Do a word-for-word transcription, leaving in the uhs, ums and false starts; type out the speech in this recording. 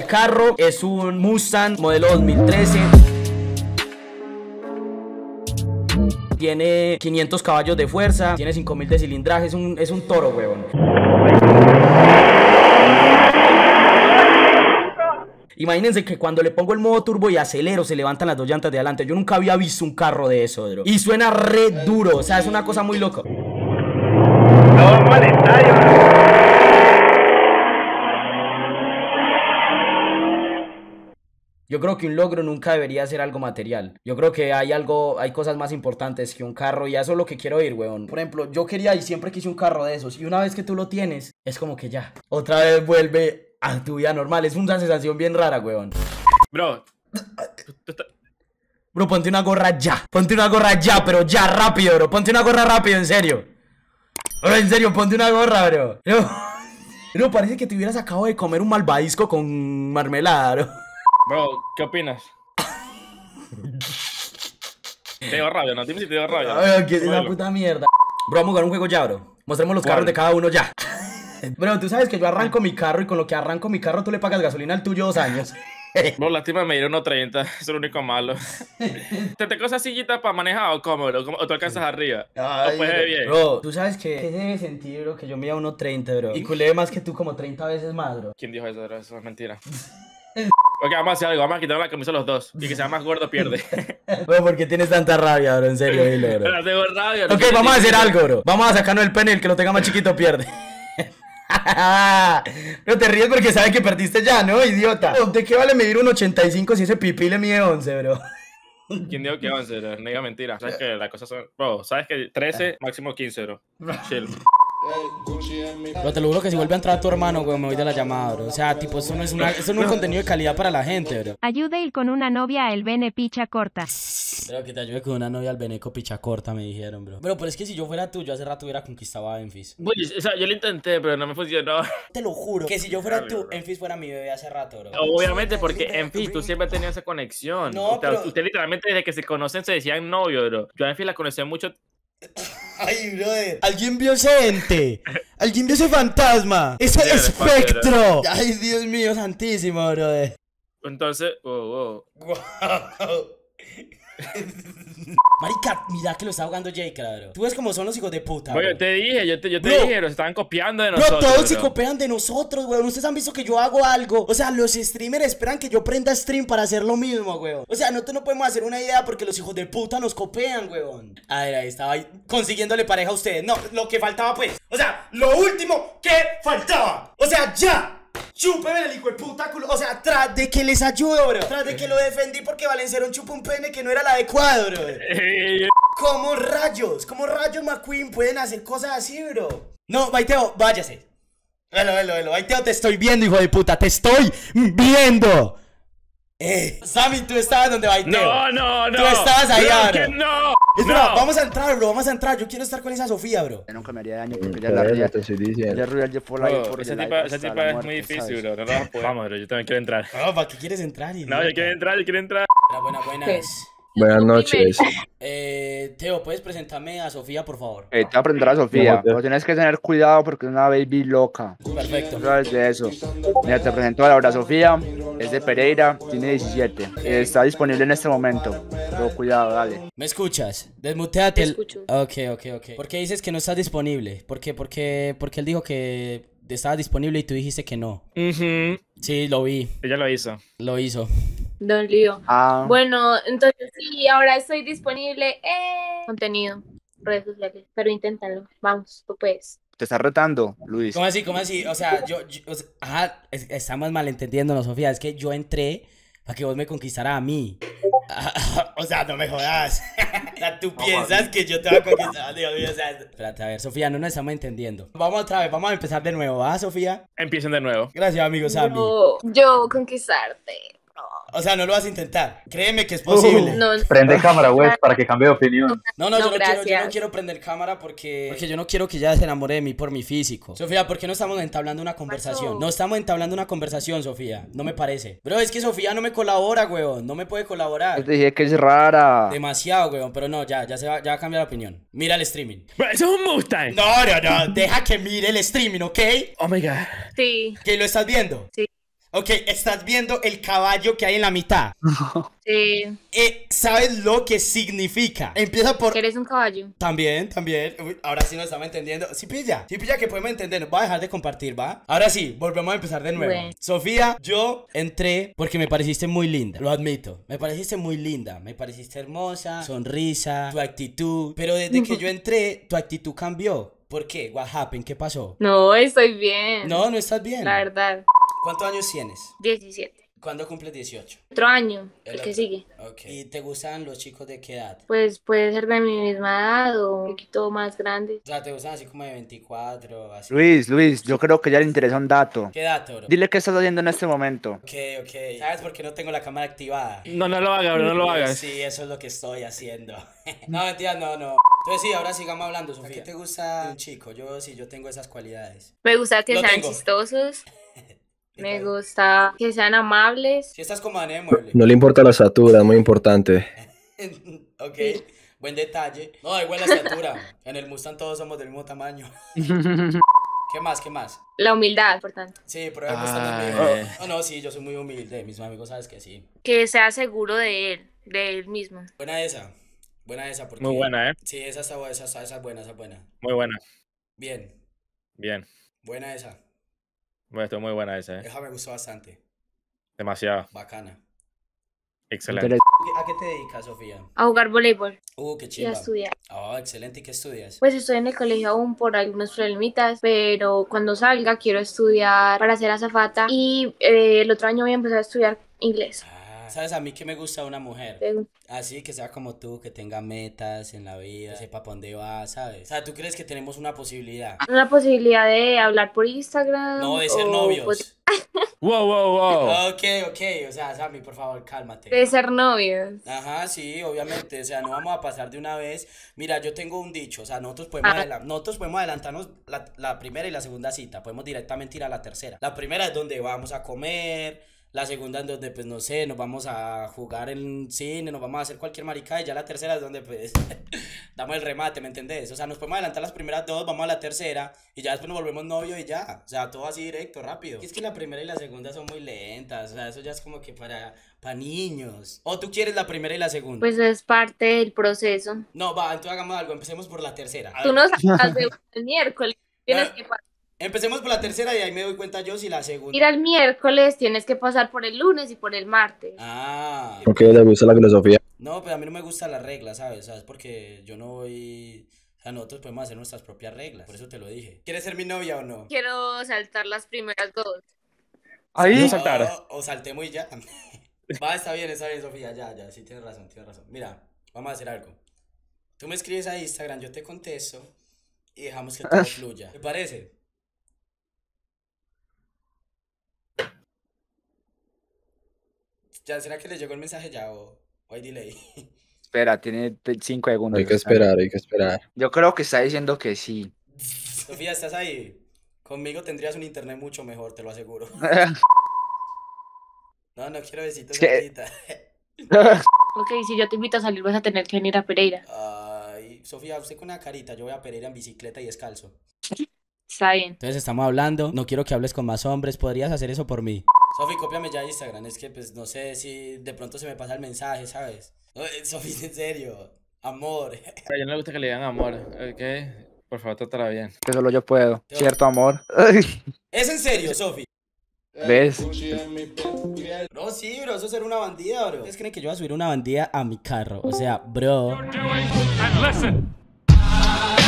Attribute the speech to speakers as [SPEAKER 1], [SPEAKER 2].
[SPEAKER 1] El carro es un Mustang modelo dos mil trece. Tiene quinientos caballos de fuerza, tiene cinco mil de cilindraje, es un, es un toro, weón. Imagínense que cuando le pongo el modo turbo y acelero, se levantan las dos llantas de adelante. Yo nunca había visto un carro de eso, bro. Y suena re duro, o sea, es una cosa muy loca.
[SPEAKER 2] No vamos al estadio, bro.
[SPEAKER 1] Yo creo que un logro nunca debería ser algo material. Yo creo que hay algo, hay cosas más importantes que un carro y eso es lo que quiero ir, weón. Por ejemplo, yo quería y siempre quise un carro de esos y una vez que tú lo tienes, es como que ya, otra vez vuelve a tu vida normal. Es una sensación bien rara, weón.
[SPEAKER 2] Bro.
[SPEAKER 1] Bro, ponte una gorra ya. Ponte una gorra ya, pero ya, rápido, bro. Ponte una gorra rápido, en serio. Bro, en serio, ponte una gorra, bro. Bro, bro parece que te hubieras acabado de comer un malvavisco con marmelada, bro.
[SPEAKER 2] Bro, ¿qué opinas? Te dio rabia, ¿no? Dime si te dio rabia.
[SPEAKER 1] Ay, ¿qué es esa puta mierda? Bro, vamos a jugar un juego ya, bro. Mostremos los ¿Cuál? carros de cada uno ya. Bro, tú sabes que yo arranco mi carro y con lo que arranco mi carro tú le pagas gasolina al tuyo dos años.
[SPEAKER 2] Bro, lástima me dieron uno treinta, eso es lo único malo. ¿Te tengo esa sillita para manejar o cómo, bro? ¿O tú alcanzas arriba?
[SPEAKER 1] Ay,
[SPEAKER 2] ¿O puedes bien?
[SPEAKER 1] Bro, tú sabes que ¿qué se debe sentir, bro? Que yo mida uno treinta, bro. Y culé más que tú como treinta veces más, bro.
[SPEAKER 2] ¿Quién dijo eso, bro? Eso es mentira. Ok, vamos a hacer algo, vamos a quitar la camisa a los dos. Y que sea más gordo pierde.
[SPEAKER 1] Bro, ¿por qué tienes tanta rabia, bro? En serio, dilo, bro.
[SPEAKER 2] Pero tengo rabia.
[SPEAKER 1] Ok, vamos a hacer algo, bro. Vamos a sacarnos el pene y el que lo tenga más chiquito pierde. No te ríes porque sabes que perdiste ya, ¿no, idiota? ¿De qué vale medir un ochenta y cinco si ese pipí le mide once, bro?
[SPEAKER 2] ¿Quién dijo que once, bro? No diga mentira. Sabes que las cosas son... Bro, sabes que trece, máximo quince, bro. Chill.
[SPEAKER 1] Pero te lo juro que si vuelve a entrar tu hermano, güey, me voy de la llamada, bro. O sea, tipo, eso no es, una, eso no es un contenido de calidad para la gente, bro.
[SPEAKER 3] Ayude a ir con una novia a el Bene Picha Corta.
[SPEAKER 1] Pero que te ayude con una novia al Beneco Picha Corta, me dijeron, bro. Bro, pero es que si yo fuera tú, yo hace rato hubiera conquistado a Enfis.
[SPEAKER 2] Uy, o sea, yo lo intenté, pero no me funcionó.
[SPEAKER 1] Te lo juro, que si yo fuera tú, Enfis fuera mi bebé hace rato, bro.
[SPEAKER 2] Obviamente, porque Enfis, tú siempre tenías esa conexión.
[SPEAKER 1] No,
[SPEAKER 2] usted,
[SPEAKER 1] pero...
[SPEAKER 2] usted literalmente desde que se conocen se decían novio, bro. Yo a Enfis la conocí mucho...
[SPEAKER 1] Ay, brother. ¿Alguien vio ese ente? ¿Alguien vio ese fantasma? ¡Ese espectro! Ay, Dios mío, santísimo, brother.
[SPEAKER 2] Entonces, wow, wow.
[SPEAKER 1] Marica, mira que lo está ahogando Jake, claro. Tú ves cómo son los hijos de puta.
[SPEAKER 2] Oye, yo te dije, yo te, yo te
[SPEAKER 1] bro,
[SPEAKER 2] dije, los estaban copiando de
[SPEAKER 1] bro,
[SPEAKER 2] nosotros.
[SPEAKER 1] Todos
[SPEAKER 2] bro.
[SPEAKER 1] se copian de nosotros, weón. Ustedes han visto que yo hago algo. O sea, los streamers esperan que yo prenda stream para hacer lo mismo, weón. O sea, nosotros no podemos hacer una idea porque los hijos de puta nos copian, weón. A ver, ahí estaba ahí consiguiéndole pareja a ustedes. No, lo que faltaba, pues. O sea, lo último que faltaba. O sea, ya. Chúpeme el hijo de puta culo. O sea, tras de que les ayudo, bro. Tras de que lo defendí porque Valenciano chupó un pene que no era el adecuado, bro. ¿Cómo rayos? ¿Cómo rayos McQueen pueden hacer cosas así, bro? No, Baiteo, váyase. Velo, velo, velo. Baiteo, te estoy viendo, hijo de puta. Te estoy viendo. Eh, Sammy, tú estabas donde Baiteo.
[SPEAKER 2] No, no, no.
[SPEAKER 1] Tú estabas allá, bro.
[SPEAKER 2] No.
[SPEAKER 1] Espera,
[SPEAKER 2] no.
[SPEAKER 1] vamos a entrar, bro. Vamos a entrar. Yo quiero estar con esa Sofía, bro.
[SPEAKER 4] Yo nunca me haría daño porque ya la ría. Te estoy diciendo. Ella ruido el por
[SPEAKER 2] ahí por esa tipa, esa tipa es muy difícil, bro. No lo vas a poder. Vamos, bro. Yo también quiero entrar.
[SPEAKER 1] No, ¿para qué quieres entrar? Idiota?
[SPEAKER 2] No, yo quiero entrar, yo quiero entrar.
[SPEAKER 1] Buenas, buenas.
[SPEAKER 5] Buenas noches.
[SPEAKER 1] Eh, Teo, ¿puedes presentarme a Sofía, por favor?
[SPEAKER 4] Eh, te voy a presentar a Sofía. Pero tienes que tener cuidado porque es una baby loca.
[SPEAKER 1] Perfecto.
[SPEAKER 4] ¿Sabes de eso? Mira, te presento a Laura Sofía. Es de Pereira, tiene diecisiete. Eh, está disponible en este momento. Pero cuidado, dale.
[SPEAKER 1] ¿Me escuchas? Desmuteate.
[SPEAKER 3] Te
[SPEAKER 1] el...
[SPEAKER 3] escucho.
[SPEAKER 1] Ok, ok, ok. ¿Por qué dices que no estás disponible? ¿Por qué? Porque, porque él dijo que estaba disponible y tú dijiste que no.
[SPEAKER 2] Uh-huh.
[SPEAKER 1] Sí, lo vi.
[SPEAKER 2] Ella lo hizo.
[SPEAKER 1] Lo hizo.
[SPEAKER 3] Don Lío.
[SPEAKER 4] Ah.
[SPEAKER 3] Bueno, entonces sí, ahora estoy disponible en contenido, redes sociales, pero inténtalo. Vamos, tú puedes.
[SPEAKER 4] Te estás retando, Luis.
[SPEAKER 1] ¿Cómo así? ¿Cómo así? O sea, yo... yo o sea, ajá, es- estamos malentendiéndonos, Sofía. Es que yo entré para que vos me conquistaras a mí. O sea, no me jodas. O sea, tú piensas que yo te voy a conquistar. Dios mío, o sea... Espérate, a ver, Sofía, no nos estamos entendiendo. Vamos otra vez, vamos a empezar de nuevo, ¿ah, Sofía?
[SPEAKER 2] Empiecen de nuevo.
[SPEAKER 1] Gracias, amigo Sammy.
[SPEAKER 3] Yo, yo conquistarte.
[SPEAKER 1] O sea, no lo vas a intentar. Créeme que es posible.
[SPEAKER 3] No,
[SPEAKER 5] Prende cámara, güey, para que cambie de opinión.
[SPEAKER 1] No, no,
[SPEAKER 3] No,
[SPEAKER 1] yo, no quiero, yo no
[SPEAKER 3] gracias.
[SPEAKER 1] quiero prender cámara porque, porque yo no quiero que ella se enamore de mí por mi físico. Sofía, ¿por qué no estamos entablando una conversación? No estamos entablando una conversación, Sofía. No me parece. Bro, es que Sofía no me colabora, weón. No me puede
[SPEAKER 4] Yo
[SPEAKER 1] colaborar.
[SPEAKER 4] te dije que es rara.
[SPEAKER 1] Demasiado, weón. Pero no, ya, ya se va, ya va a cambiar la opinión. Mira el streaming.
[SPEAKER 2] Eso es un Mustang.
[SPEAKER 1] No, no, no. Deja que mire el streaming, ¿ok?
[SPEAKER 2] Oh my god.
[SPEAKER 3] sí,
[SPEAKER 1] ¿Que lo estás viendo?
[SPEAKER 3] Sí.
[SPEAKER 1] Ok, estás viendo el caballo que hay en la mitad.
[SPEAKER 3] Sí.
[SPEAKER 1] Eh, ¿Sabes lo que significa? Empieza por...
[SPEAKER 3] Que eres un caballo.
[SPEAKER 1] También, también. Uy, ahora sí nos estamos entendiendo. Sí pilla, sí pilla que podemos entender. Voy a dejar de compartir, ¿va? Ahora sí, volvemos a empezar de nuevo.
[SPEAKER 3] Bueno.
[SPEAKER 1] Sofía, yo entré porque me pareciste muy linda. Lo admito. Me pareciste muy linda. Me pareciste hermosa, sonrisa, tu actitud. Pero desde que yo entré, tu actitud cambió. ¿Por qué? What happened? ¿Qué pasó?
[SPEAKER 3] No, estoy bien.
[SPEAKER 1] No, no estás bien.
[SPEAKER 3] La verdad.
[SPEAKER 1] ¿Cuántos años tienes?
[SPEAKER 3] diecisiete.
[SPEAKER 1] ¿Cuándo cumples dieciocho?
[SPEAKER 3] Otro año, el,
[SPEAKER 1] El
[SPEAKER 3] que
[SPEAKER 1] otro.
[SPEAKER 3] sigue.
[SPEAKER 1] Ok. ¿Y te gustan los chicos de qué edad?
[SPEAKER 3] Pues puede ser de mi misma edad o un poquito más grande.
[SPEAKER 1] O sea, ¿te gustan así como de veinticuatro? Así?
[SPEAKER 4] Luis, Luis, yo creo que ya le interesa un dato.
[SPEAKER 1] ¿Qué edad, bro?
[SPEAKER 4] Dile qué estás haciendo en este momento.
[SPEAKER 1] Ok, ok. ¿Sabes por qué no tengo la cámara activada?
[SPEAKER 2] No, no lo hagas, bro, no lo hagas.
[SPEAKER 1] Sí, eso es lo que estoy haciendo. No, mentira, no, no. Entonces sí, ahora sigamos hablando, Sofía. ¿Qué te gusta de un chico? Yo sí, yo tengo esas cualidades.
[SPEAKER 3] Me gusta que
[SPEAKER 1] Lo
[SPEAKER 3] sean
[SPEAKER 1] tengo.
[SPEAKER 3] chistosos.
[SPEAKER 1] ¿Qué
[SPEAKER 3] Me
[SPEAKER 1] tal?
[SPEAKER 3] gusta que sean amables.
[SPEAKER 1] Si estás como Ana de mueble.
[SPEAKER 5] No le importa la estatura, es muy importante.
[SPEAKER 1] Ok, buen detalle. No, da igual la estatura. En el Mustang todos somos del mismo tamaño. ¿Qué más? ¿Qué más?
[SPEAKER 3] La humildad, importante.
[SPEAKER 1] Sí, pero el Mustang
[SPEAKER 2] Ay.
[SPEAKER 1] también. No, no, sí, yo soy muy humilde. Mis amigos sabes que sí.
[SPEAKER 3] Que sea seguro de él, de él mismo.
[SPEAKER 1] Buena esa. Buena esa. Porque...
[SPEAKER 2] Muy buena, ¿eh?
[SPEAKER 1] Sí, esa está buena, esa, está- esa es buena, esa es buena.
[SPEAKER 2] Muy buena.
[SPEAKER 1] Bien,
[SPEAKER 2] Bien.
[SPEAKER 1] buena esa.
[SPEAKER 2] Bueno, estuvo muy buena esa, ¿eh?
[SPEAKER 1] Esa me gustó bastante.
[SPEAKER 2] Demasiado.
[SPEAKER 1] Bacana.
[SPEAKER 2] Excelente.
[SPEAKER 1] ¿A qué te dedicas, Sofía?
[SPEAKER 3] A jugar voleibol
[SPEAKER 1] Uh, qué
[SPEAKER 3] y a
[SPEAKER 1] chiva.
[SPEAKER 3] estudiar.
[SPEAKER 1] Oh, excelente. ¿Y qué estudias?
[SPEAKER 3] Pues estoy en el colegio aún por algunos problemitas, pero cuando salga quiero estudiar para ser azafata y eh, el otro año voy a empezar a estudiar inglés.
[SPEAKER 1] Ah, ¿sabes a mí que me gusta una mujer?
[SPEAKER 3] Eh,
[SPEAKER 1] Así, que sea como tú, que tenga metas en la vida, que sepa para dónde va, ¿sabes? O sea, ¿tú crees que tenemos una posibilidad?
[SPEAKER 3] Una posibilidad de hablar por Instagram.
[SPEAKER 1] No, de ser
[SPEAKER 3] o,
[SPEAKER 1] novios.
[SPEAKER 3] pues,
[SPEAKER 2] Wow, wow, wow.
[SPEAKER 1] Ok, ok, o sea, Sammy, por favor, cálmate.
[SPEAKER 3] de ser novios.
[SPEAKER 1] Ajá, sí, obviamente, o sea, no vamos a pasar de una vez. Mira, yo tengo un dicho, o sea, nosotros podemos,
[SPEAKER 3] Ajá.
[SPEAKER 1] adela- nosotros podemos adelantarnos la, la primera y la segunda cita, podemos directamente ir a la tercera. La primera es donde vamos a comer, la segunda es donde, pues, no sé, nos vamos a jugar en cine, nos vamos a hacer cualquier maricada, y ya la tercera es donde, pues, damos el remate, ¿me entendés? O sea, nos podemos adelantar las primeras dos, vamos a la tercera, y ya después nos volvemos novios y ya, o sea, todo así directo, rápido. Y es que la primera y la segunda son muy lentas, o sea, eso ya es como que para, para niños. ¿O tú quieres la primera y la segunda?
[SPEAKER 3] Pues es parte del proceso.
[SPEAKER 1] No, va, entonces hagamos algo, empecemos por la tercera. A
[SPEAKER 3] Tú
[SPEAKER 1] ver,
[SPEAKER 3] no sacas de el miércoles. Tienes
[SPEAKER 1] Ah.
[SPEAKER 3] que pa-
[SPEAKER 1] empecemos por la tercera y ahí me doy cuenta yo si la segunda.
[SPEAKER 3] ir al miércoles, tienes que pasar por el lunes y por el martes.
[SPEAKER 1] Ah,
[SPEAKER 5] ¿Por qué le gusta la filosofía?
[SPEAKER 1] no, pues a mí no me gusta la regla, ¿sabes? ¿Sabes? Porque yo no voy... O sea, nosotros podemos hacer nuestras propias reglas, por eso te lo dije. ¿Quieres ser mi novia o no?
[SPEAKER 3] Quiero saltar las primeras dos.
[SPEAKER 4] Ahí.
[SPEAKER 2] No saltar.
[SPEAKER 1] O, o saltemos y ya. Va, está bien, está bien, Sofía, ya, ya, sí tienes razón, tienes razón. Mira, vamos a hacer algo. Tú me escribes a Instagram, yo te contesto y dejamos que todo fluya. ¿Te parece? Ya, ¿será que le llegó el mensaje ya o, o hay delay?
[SPEAKER 4] Espera, tiene cinco segundos.
[SPEAKER 5] Hay que esperar, hay que esperar.
[SPEAKER 4] Yo creo que está diciendo que sí.
[SPEAKER 1] Sofía, ¿estás ahí? Conmigo tendrías un internet mucho mejor, te lo aseguro. No, no quiero besitos
[SPEAKER 4] ¿Qué?
[SPEAKER 1] ahorita.
[SPEAKER 3] Ok, si yo te invito a salir vas a tener que venir a Pereira.
[SPEAKER 1] Ay, Sofía, usted con una carita, yo voy a Pereira en bicicleta y descalzo.
[SPEAKER 3] Está bien.
[SPEAKER 1] Entonces estamos hablando, no quiero que hables con más hombres, ¿podrías hacer eso por mí? Sofi, cópiame ya Instagram, es que pues no sé si de pronto se me pasa el mensaje, ¿sabes? No, eh, Sofi, en serio, amor.
[SPEAKER 2] A ella no le gusta que le digan amor, ¿ok? Por favor, trátala bien.
[SPEAKER 4] Que solo yo puedo.
[SPEAKER 1] Yo-
[SPEAKER 4] ¿Cierto, amor?
[SPEAKER 1] ¿Es en serio, Sofi?
[SPEAKER 4] ¿Ves?
[SPEAKER 1] No, sí, bro, eso será una bandida, bro. ¿Ustedes creen que yo voy a subir una bandida a mi carro? O sea, bro.
[SPEAKER 6] And listen.